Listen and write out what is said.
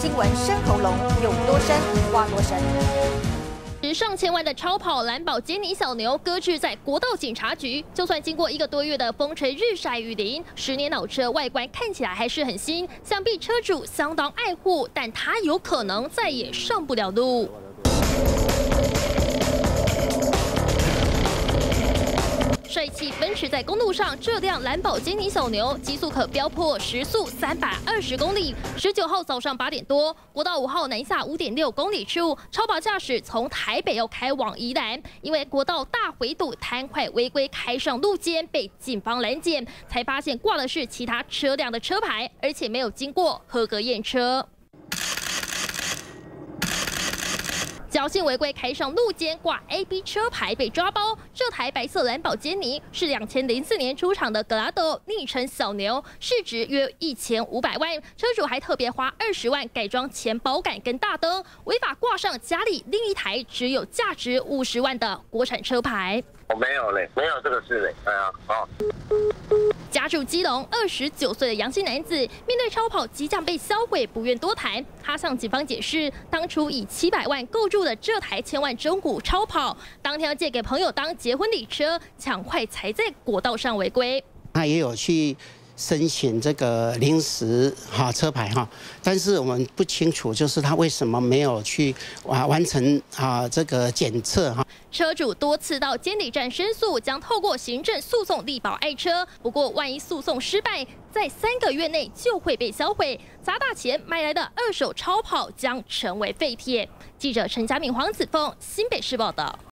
新闻深喉咙，有多深挖多深。 值上千万的超跑兰博基尼小牛搁置在国道警察局，就算经过1个多月的风吹日晒雨淋，10年老车外观看起来还是很新，想必车主相当爱护，但它有可能再也上不了路。 帅气奔驰在公路上，这辆兰博基尼小牛极速可飙破时速320公里。19号早上8点多，国道5号南下5.6公里处，超跑驾驶从台北要开往宜兰，因为国道大回堵贪快违规开上路肩，被警方拦检，才发现挂的是其他车辆的车牌，而且没有经过合格验车。 侥幸违规开上路肩挂 AB 车牌被抓包。这台白色兰博基尼是2004年出厂的格拉多，昵称小牛，市值约1500万。车主还特别花20万改装前保杆跟大灯，违法挂上家里另一台只有价值50万的国产车牌。 我没有嘞，没有这个事嘞。哎呀，好。 家住基隆29岁的杨姓男子，面对超跑即将被销毁，不愿多谈。他向警方解释，当初以700万购入的这台1000万中古超跑，当天要借给朋友当结婚礼车，抢快才在国道上违规。 他也有去申请这个临时车牌但是我们不清楚，就是他为什么没有去完成这个检测车主多次到监理站申诉，将透过行政诉讼力保爱车。不过，万一诉讼失败，在3个月内就会被销毁，砸大钱买来的2手超跑将成为废铁。记者陈嘉敏、黄子凤，新北市报道。